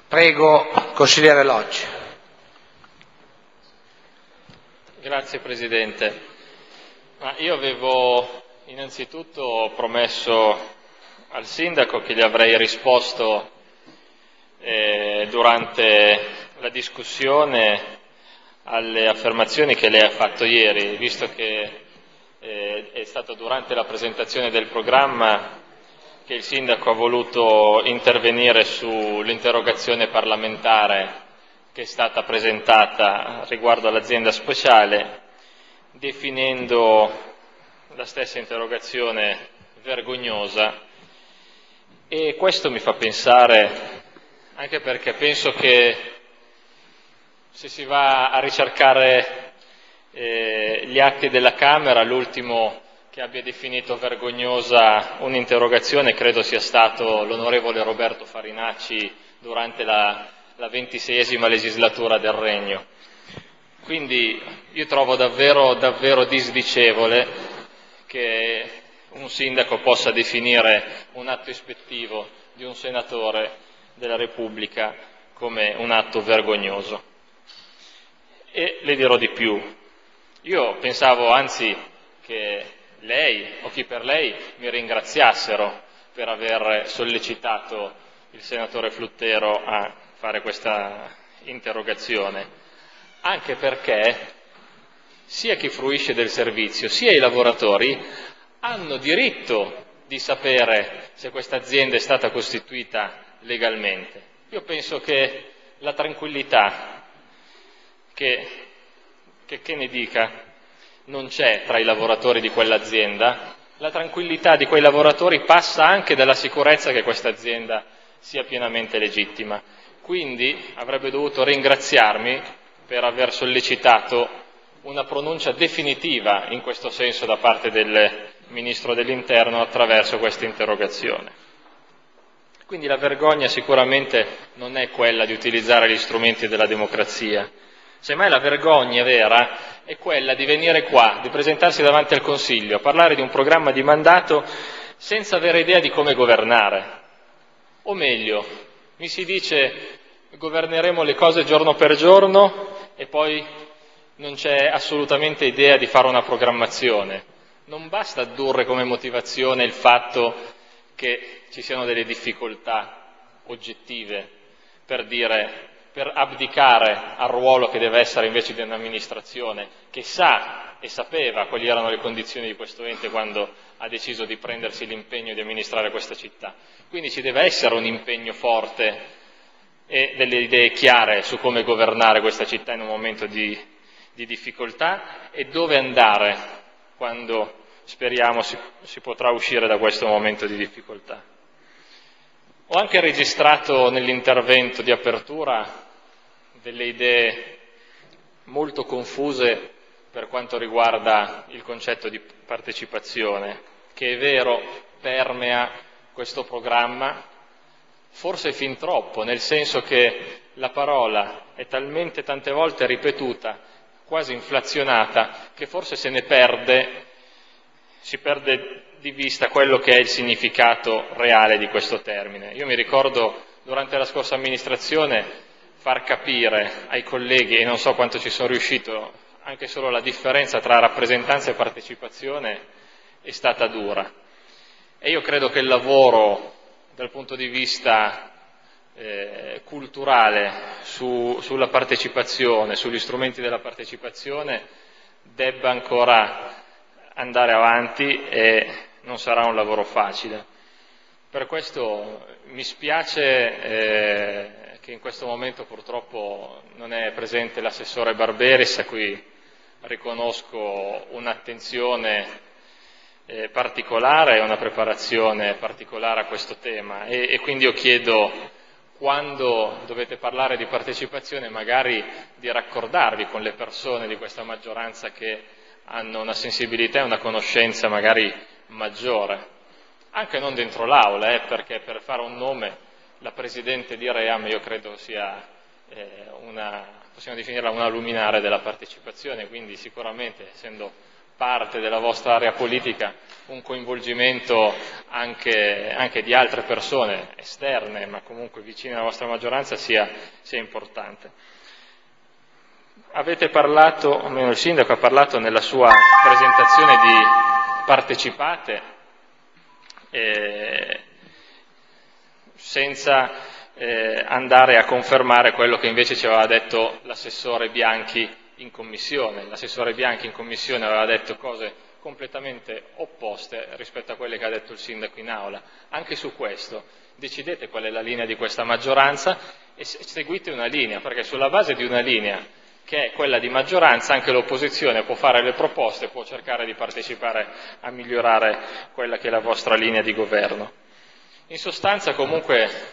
Prego, consigliere Loggi. Grazie Presidente. Io avevo innanzitutto promesso al Sindaco che gli avrei risposto durante la discussione alle affermazioni che lei ha fatto ieri, visto che è stato durante la presentazione del programma che il Sindaco ha voluto intervenire sull'interrogazione parlamentare che è stata presentata riguardo all'azienda speciale, definendo la stessa interrogazione vergognosa. E questo mi fa pensare, anche perché penso che se si va a ricercare gli atti della Camera, l'ultimo che abbia definito vergognosa un'interrogazione credo sia stato l'onorevole Roberto Farinacci durante la 26esima legislatura del Regno. Quindi io trovo davvero disdicevole che un sindaco possa definire un atto ispettivo di un senatore della Repubblica come un atto vergognoso. E le dirò di più. Io pensavo anzi che lei o chi per lei mi ringraziassero per aver sollecitato il senatore Fluttero a fare questa interrogazione, anche perché sia chi fruisce del servizio sia i lavoratori hanno diritto di sapere se questa azienda è stata costituita legalmente. Io penso che la tranquillità che ne dica non c'è tra i lavoratori di quell'azienda, la tranquillità di quei lavoratori passa anche dalla sicurezza che questa azienda sia pienamente legittima. Quindi avrebbe dovuto ringraziarmi per aver sollecitato una pronuncia definitiva in questo senso da parte del Ministro dell'Interno attraverso questa interrogazione. Quindi la vergogna sicuramente non è quella di utilizzare gli strumenti della democrazia. Semmai la vergogna vera è quella di venire qua, di presentarsi davanti al Consiglio, a parlare di un programma di mandato senza avere idea di come governare. O meglio, mi si dice governeremo le cose giorno per giorno e poi non c'è assolutamente idea di fare una programmazione. Non basta addurre come motivazione il fatto che ci siano delle difficoltà oggettive per abdicare al ruolo che deve essere invece di un'amministrazione che sa e sapeva quali erano le condizioni di questo ente quando ha deciso di prendersi l'impegno di amministrare questa città. Quindi ci deve essere un impegno forte e delle idee chiare su come governare questa città in un momento di difficoltà e dove andare quando speriamo si potrà uscire da questo momento di difficoltà. Ho anche registrato nell'intervento di apertura delle idee molto confuse per quanto riguarda il concetto di partecipazione, che è vero permea questo programma, forse fin troppo, nel senso che la parola è talmente tante volte ripetuta, quasi inflazionata, che forse si perde di vista quello che è il significato reale di questo termine. Io mi ricordo durante la scorsa amministrazione far capire ai colleghi, e non so quanto ci sono riuscito, anche solo la differenza tra rappresentanza e partecipazione è stata dura. E io credo che il lavoro dal punto di vista culturale sulla partecipazione, sugli strumenti della partecipazione, debba ancora andare avanti e non sarà un lavoro facile. Per questo mi spiace che in questo momento purtroppo non è presente l'assessore Barberis, a cui riconosco un'attenzione particolare e una preparazione particolare a questo tema e quindi io chiedo, quando dovete parlare di partecipazione, magari di raccordarvi con le persone di questa maggioranza che hanno una sensibilità e una conoscenza magari maggiore, anche non dentro l'aula, perché per fare un nome la Presidente di Ream io credo sia possiamo definirla una luminare della partecipazione, quindi sicuramente essendo parte della vostra area politica un coinvolgimento anche di altre persone esterne, ma comunque vicine alla vostra maggioranza, sia importante. Avete parlato, o almeno il sindaco ha parlato nella sua presentazione di partecipate, senza andare a confermare quello che invece ci aveva detto l'assessore Bianchi in commissione. L'assessore Bianchi in commissione aveva detto cose completamente opposte rispetto a quelle che ha detto il sindaco in aula. Anche su questo decidete qual è la linea di questa maggioranza e seguite una linea, perché sulla base di una linea che è quella di maggioranza anche l'opposizione può fare le proposte, può cercare di partecipare a migliorare quella che è la vostra linea di governo. In sostanza comunque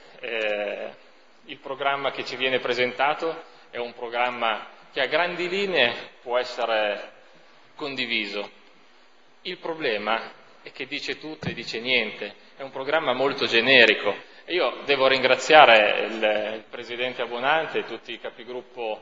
il programma che ci viene presentato è un programma che a grandi linee può essere condiviso. Il problema è che dice tutto e dice niente, è un programma molto generico. E io devo ringraziare il Presidente Abbonante e tutti i capigruppo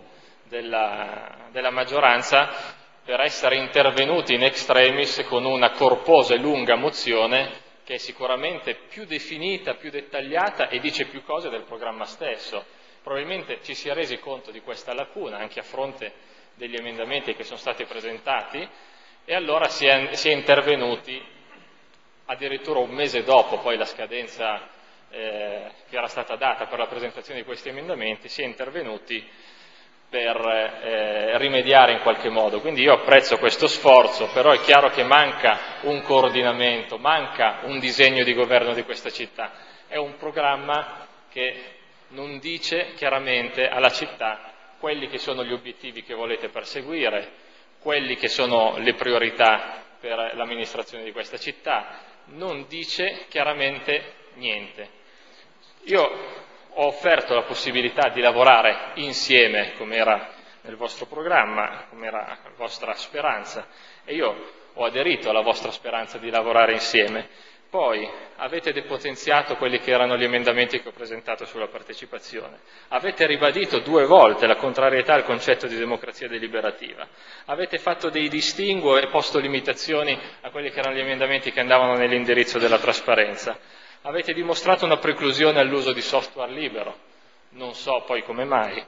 della maggioranza per essere intervenuti in extremis con una corposa e lunga mozione che è sicuramente più definita, più dettagliata e dice più cose del programma stesso. Probabilmente ci si è resi conto di questa lacuna anche a fronte degli emendamenti che sono stati presentati e allora si è intervenuti addirittura un mese dopo poi la scadenza che era stata data per la presentazione di questi emendamenti, si è intervenuti per rimediare in qualche modo. Quindi io apprezzo questo sforzo, però è chiaro che manca un coordinamento, manca un disegno di governo di questa città. È un programma che non dice chiaramente alla città quelli che sono gli obiettivi che volete perseguire, quelli che sono le priorità per l'amministrazione di questa città, non dice chiaramente niente. Io ho offerto la possibilità di lavorare insieme, come era nel vostro programma, come era la vostra speranza, e io ho aderito alla vostra speranza di lavorare insieme. Poi avete depotenziato quelli che erano gli emendamenti che ho presentato sulla partecipazione, avete ribadito 2 volte la contrarietà al concetto di democrazia deliberativa, avete fatto dei distinguo e posto limitazioni a quelli che erano gli emendamenti che andavano nell'indirizzo della trasparenza, avete dimostrato una preclusione all'uso di software libero, non so poi come mai,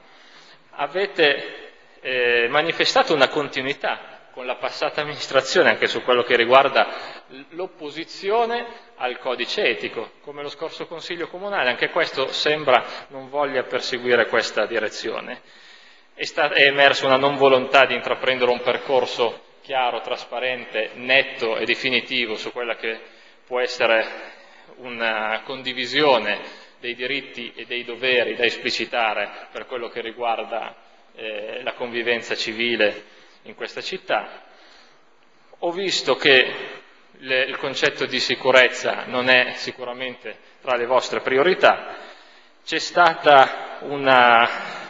avete manifestato una continuità con la passata amministrazione anche su quello che riguarda l'opposizione al codice etico, come lo scorso Consiglio Comunale, anche questo sembra non voglia perseguire questa direzione. È emersa una non volontà di intraprendere un percorso chiaro, trasparente, netto e definitivo su quella che può essere una condivisione dei diritti e dei doveri da esplicitare per quello che riguarda la convivenza civile in questa città. Ho visto che il concetto di sicurezza non è sicuramente tra le vostre priorità, c'è stata una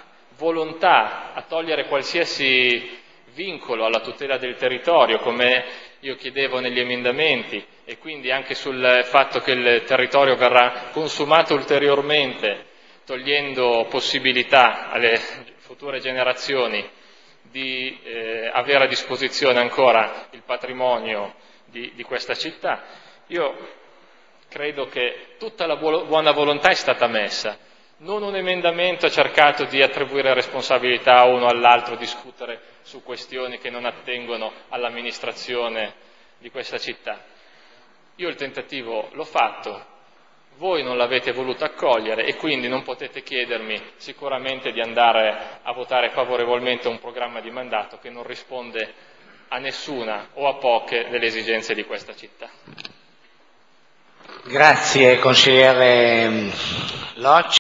volontà a togliere qualsiasi vincolo alla tutela del territorio, come io chiedevo negli emendamenti, e quindi anche sul fatto che il territorio verrà consumato ulteriormente, togliendo possibilità alle future generazioni di avere a disposizione ancora il patrimonio di questa città. Io credo che tutta la buona volontà è stata messa, non un emendamento ha cercato di attribuire responsabilità a uno o all'altro, discutere su questioni che non attengono all'amministrazione di questa città. Io il tentativo l'ho fatto, voi non l'avete voluto accogliere e quindi non potete chiedermi sicuramente di andare a votare favorevolmente un programma di mandato che non risponde a nessuna o a poche delle esigenze di questa città. Grazie consigliere Locci.